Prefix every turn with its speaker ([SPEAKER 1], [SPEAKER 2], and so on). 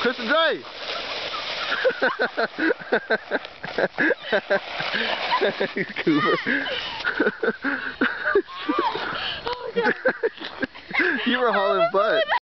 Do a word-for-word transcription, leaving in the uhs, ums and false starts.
[SPEAKER 1] Kristen Dre! Cooper.
[SPEAKER 2] Oh, God.
[SPEAKER 1] You were hauling butt.